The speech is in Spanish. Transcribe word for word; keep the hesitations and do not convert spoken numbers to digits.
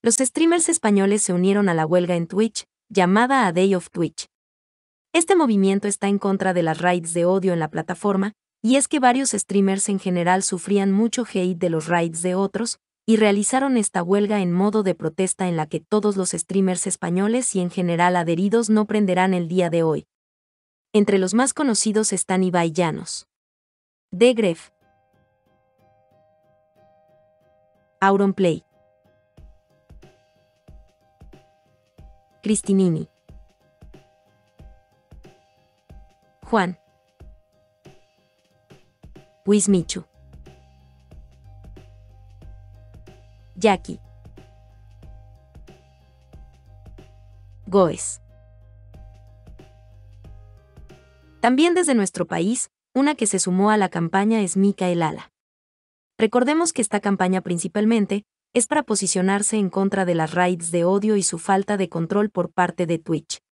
Los streamers españoles se unieron a la huelga en Twitch, llamada A Day of Twitch. Este movimiento está en contra de las raids de odio en la plataforma, y es que varios streamers en general sufrían mucho hate de los raids de otros, y realizaron esta huelga en modo de protesta en la que todos los streamers españoles y en general adheridos no prenderán el día de hoy. Entre los más conocidos están Ibai Llanos, The Gref, Auronplay, Cristinini, Juan, Wismichu, Jackie, Goes. También desde nuestro país, una que se sumó a la campaña es Micael Ala. Recordemos que esta campaña principalmente es para posicionarse en contra de las raids de odio y su falta de control por parte de Twitch.